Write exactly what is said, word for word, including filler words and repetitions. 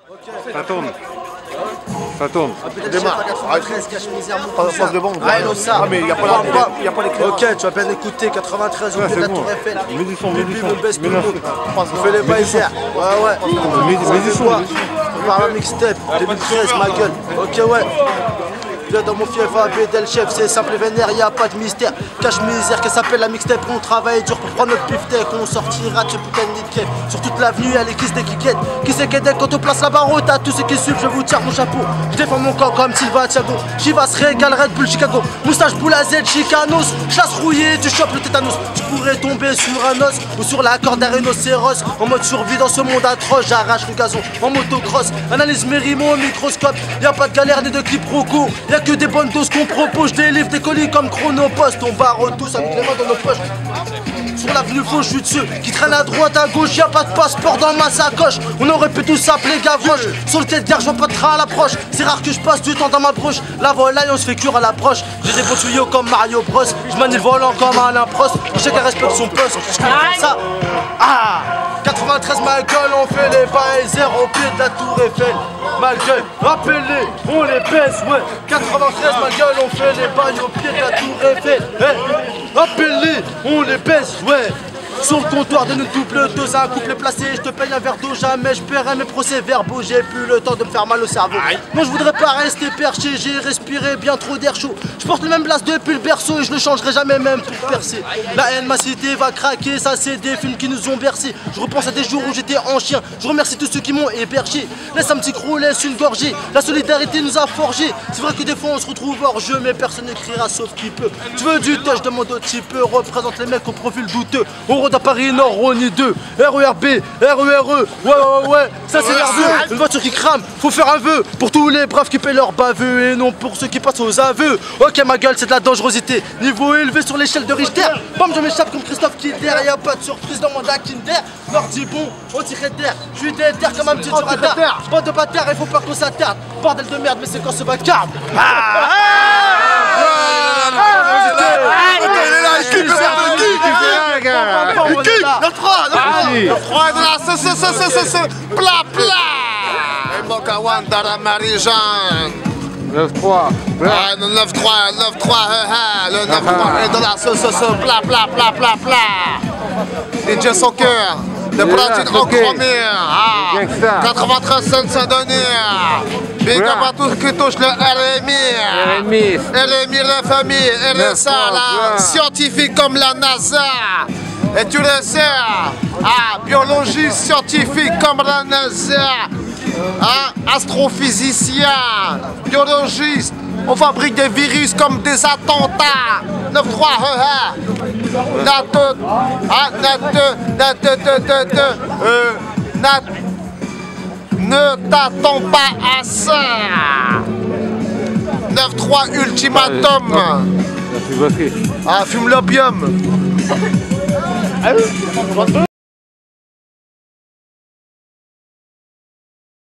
Ça tourne. Ça tourne. Démarre. Passe de bombe. Ah, mais il n'y a pas les clés. Ok, tu vas bien écouter. quatre-vingt-treize, on fait la Tour Eiffel. Mets du son, mets du son. On fait les baisers. Ouais, ouais. Mets du son. On parle un mixtape. deux mille treize, ma gueule. Ok, ouais. Viens dans mon fief à B D L chef, c'est simple et vénère, y'a pas de mystère. Cache misère, qu'elle s'appelle la mixtape, on travaille dur pour prendre notre beefsteak. On sortira de ce putain de nid de quête. Sur toute l'avenue, y'a les kisses des kikettes. Qui c'est qui quand on place la barre à tous ceux qui suivent, je vous tire mon chapeau. Je défends mon camp comme Silva Thiago. Chivas Regal, Red Bull Chicago. Moustache Boula Z, Chicanos. Chasse rouillée, tu chopes le tétanos. Tu pourrais tomber sur un os ou sur la corde d'un rhinocéros. En mode survie dans ce monde atroce, j'arrache le gazon en motocross. Analyse mes rimes au microscope. Y'a pas de galère ni de quiproquo. Y'a que des bonnes doses qu'on propose, je délivre des colis comme Chronopost. On barre tous avec les mains dans nos poches. Sur l'avenue faux, je suis de ceux qui traînent à droite, à gauche, y'a pas de passeport dans ma sacoche. On aurait pu tous s'appeler Gavroche. Sur le tête de gare, je vois pas de train à l'approche. C'est rare que je passe du temps dans ma broche. La volaille, on se fait cuire à l'approche. J'ai des bons tuyaux comme Mario Bros. Je manie le volant comme Alain Prost. Chacun respecte son poste, je comprends ça. Ah, quatre-vingt-treize, ma gueule, on fait les baisers au pied de la Tour Eiffel. Ma gueule, rappelez, on les baisse, ouais. quatre-vingt-treize, ma gueule, on fait les bails au pied de la Tour Eiffel. Hey, rappelez, on les baisse, ouais. Sur le comptoir de nos double deux, un couplet placé, je te paye un verre d'eau, jamais je paierai mes procès-verbaux, j'ai plus le temps de me faire mal au cerveau. Moi je voudrais pas rester perché, j'ai respiré bien trop d'air chaud. Je porte le même place depuis le berceau et je ne changerai jamais même pour percer. La haine, ma cité va craquer, ça c'est des films qui nous ont bercés. Je repense à des jours où j'étais en chien, je remercie tous ceux qui m'ont hébergé. Laisse un petit crou, laisse une gorgée, la solidarité nous a forgés. C'est vrai que des fois on se retrouve hors jeu, mais personne n'écrira sauf qui peut. Tu veux du touch, demande au type, représente les mecs au profil douteux. On à Paris Nord, Rony deux, R E R B, R E R E, ouais ouais ouais, ça c'est nerveux, une voiture qui crame, faut faire un vœu pour tous les braves qui paient leur baveux et non pour ceux qui passent aux aveux. Ok ma gueule, c'est de la dangerosité, niveau élevé sur l'échelle de Richter. Bam, je m'échappe comme Christophe Kinder, y'a pas de surprise dans mon Kinder. Nordi bon, on tirait d'air, je suis déter comme un petit du radar. Bande de bâtards, il faut pas qu'on s'attarde, bordel de merde, mais c'est quand se bagarre. neuf trois, neuf trois de la ce ce ce ce ce pla pla. Et Mokawan Dara Marie-Jeanne. neuf trois. Ah, le neuf trois, neuf trois, le neuf trois est dans la ce ce ce pla pla pla pla pla. D J Soccer, de platine en chromé. Ah, quatre-vingt-treize Saint-Denis. Big up à tous qui touchent le R M I. R M I. R M I, la famille, R S A, la scientifique comme la NASA. Et tu le sais, ah, biologie scientifique comme la NASA, ah, astrophysicien, biologiste, on fabrique des virus comme des attentats. neuf trois, nat, ah, nat, nat, nat, euh, nat, ne t'attends pas à ça. neuf trois ultimatum. Ah, fume l'opium.